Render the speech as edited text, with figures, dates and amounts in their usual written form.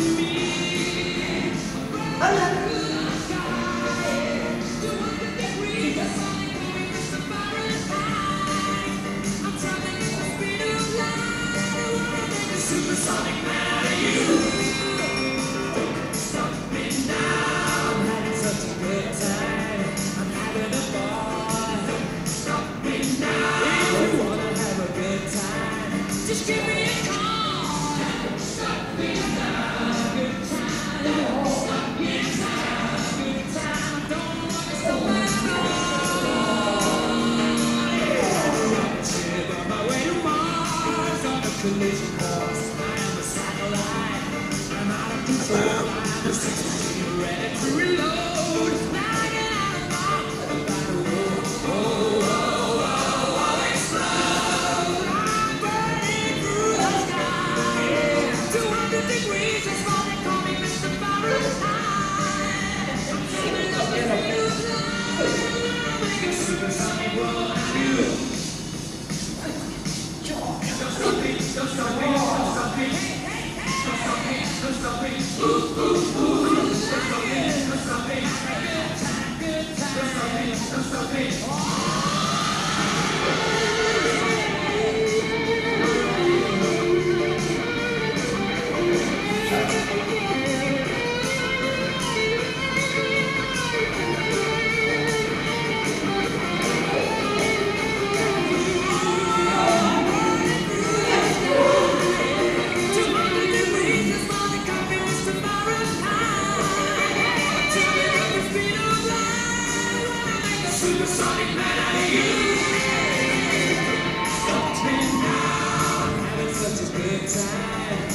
Supersonic man out of you. Stop me now. I'm having such a good time. I'm having a ball. Stop me now. If you wanna have a good time, just give me a call. Stop me now. Good time. Stop me now. Good time. Don't want to stop me now. On my way to Mars on a collision course. I'm out of control. I'm ready to reload. Now get out of my explode. I'm burning through the sky. 200 degrees, that's why they call me Mr. Fahrenheit. I'm dreaming of the fuse line. I'm making supersonic world out of you. Don't stop me, don't stop me, don't stop me. Don't stop me, don't stop me. Ooh, ooh, ooh. Don't stop me, don't stop me. Good time, don't stop me, don't stop me. Supersonic man out of you. Stop me now. I'm having such a good time.